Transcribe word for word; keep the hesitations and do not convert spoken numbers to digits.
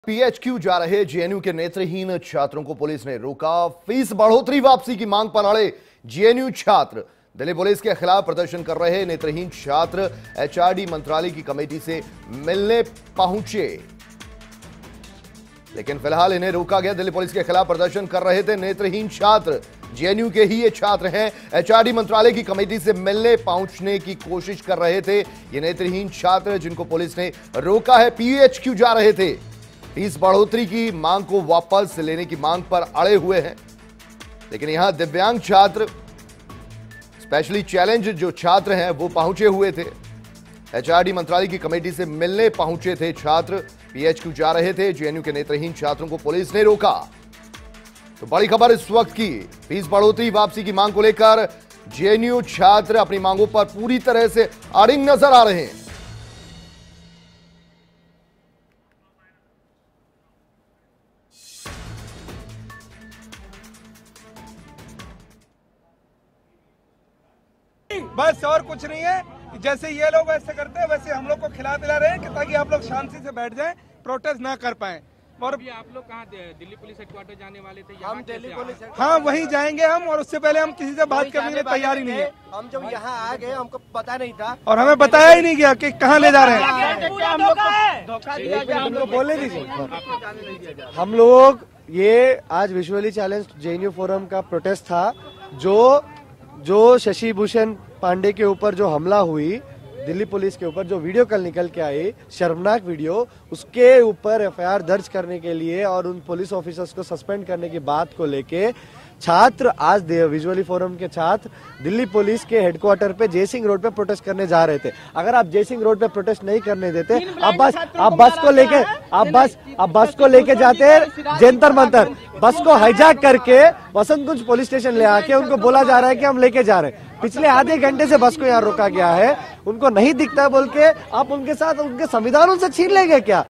PHQ जा रहे JNU के नेत्रहीन छात्रों को पुलिस ने रोका। फीस बढ़ोतरी वापसी की मांग पर अड़े जेएनयू छात्र। दिल्ली पुलिस के खिलाफ प्रदर्शन कर रहे नेत्रहीन छात्र एचआरडी मंत्रालय की कमेटी से मिलने पहुंचे, लेकिन फिलहाल इन्हें रोका गया। दिल्ली पुलिस के खिलाफ प्रदर्शन कर रहे थे नेत्रहीन छात्र, जेएनयू के ही ये छात्र हैं। एचआरडी मंत्रालय की कमेटी से मिलने पहुंचने की कोशिश कर रहे थे ये नेत्रहीन छात्र, जिनको पुलिस ने रोका है। पीएचक्यू जा रहे थे, फीस बढ़ोतरी की मांग को वापस लेने की मांग पर अड़े हुए हैं, लेकिन यहां दिव्यांग छात्र, स्पेशली चैलेंज जो छात्र हैं, वो पहुंचे हुए थे। एचआरडी मंत्रालय की कमेटी से मिलने पहुंचे थे छात्र, पीएचक्यू जा रहे थे। जेएनयू के नेत्रहीन छात्रों को पुलिस ने रोका। तो बड़ी खबर इस वक्त की, फीस बढ़ोतरी वापसी की मांग को लेकर जेएनयू छात्र अपनी मांगों पर पूरी तरह से अड़िग नजर आ रहे हैं। बस और कुछ नहीं है। जैसे ये लोग ऐसे करते हैं वैसे हम लोग को खिला पिला रहे हैं कि ताकि आप लोग शांति से बैठ जाएं, प्रोटेस्ट ना कर पाएं। और अभी आप लोग कहाँ दिल्ली पुलिस हेडक्वार्टर जाने वाले थे? हम दिल्ली पुलिस, हाँ वहीं जाएंगे हम, और उससे पहले हम किसी से बात करने की तैयारी नहीं है। हम जब यहाँ आ गए हमको पता नहीं था और हमें बताया ही नहीं गया कि कहाँ ले जा रहे हैं। धोखा दिया गया, हमको बोले दीजिए। हम लोग ये आज विजुअली चैलेंज्ड जेएनयू फोरम का प्रोटेस्ट था, जो जो शशि भूषण पांडे के ऊपर जो हमला हुई दिल्ली पुलिस के ऊपर, जो वीडियो कल निकल के आई, शर्मनाक वीडियो, उसके ऊपर एफआईआर दर्ज करने के लिए और उन पुलिस ऑफिसर्स को सस्पेंड करने की बात को लेके छात्र, आज विजुअली फोरम के छात्र दिल्ली पुलिस के हेडक्वार्टर पे जयसिंह रोड पे प्रोटेस्ट करने जा रहे थे। अगर आप जयसिंह रोड पे प्रोटेस्ट नहीं करने देते, आप बस आप बस को लेके आप बस आप बस को लेके जाते जंतर मंतर, बस को हाईजैक करके वसंत कुंज पुलिस स्टेशन ले आके उनको बोला जा रहा है कि हम लेके जा रहे हैं। पिछले आधे घंटे से बस को यहाँ रोका गया है, उनको नहीं दिखता बोल के आप उनके साथ उनके संविधान उनसे छीन लेंगे क्या?